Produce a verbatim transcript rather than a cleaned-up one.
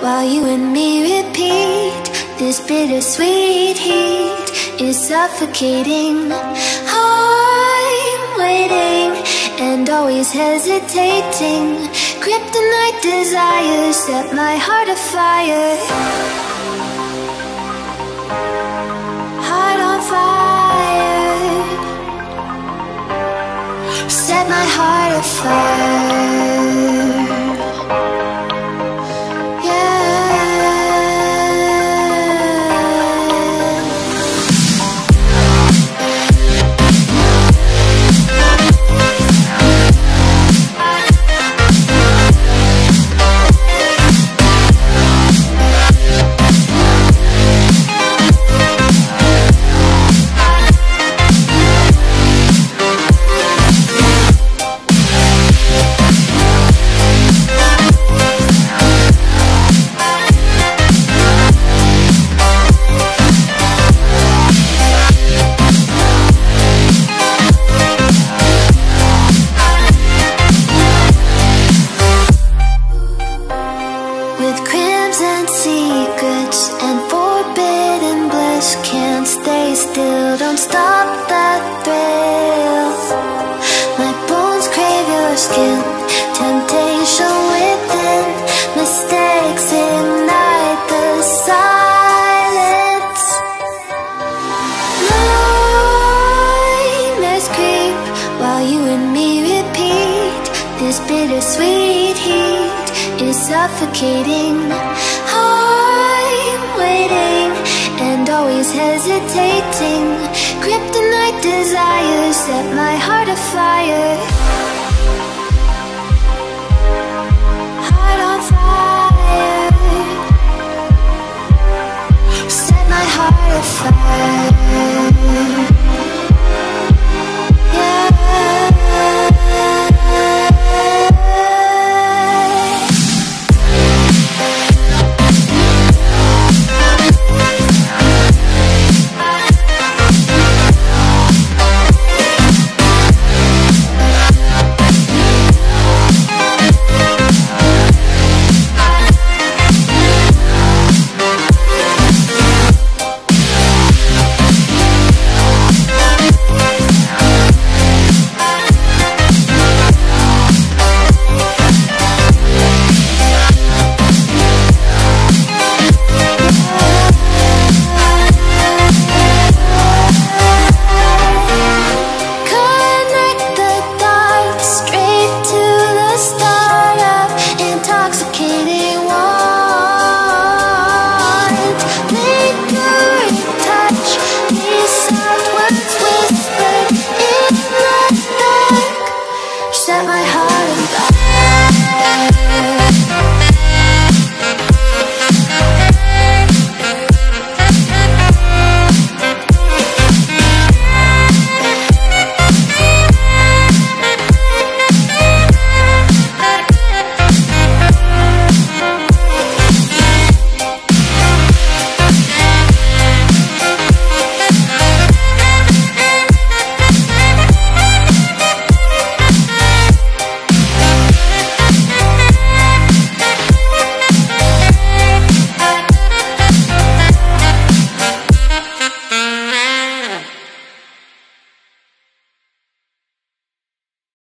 while you and me repeat. This bittersweet heat is suffocating. I'm waiting and always hesitating. Kryptonite desires set my heart afire. Heart on fire. Set my heart afire. Still, don't stop that thrill. My bones crave your skin. Temptation within. Mistakes ignite the silence. Nightmares creep while you and me repeat. This bittersweet heat is suffocating. I'm waiting and always hesitating. Kryptonite desires set my heart afire.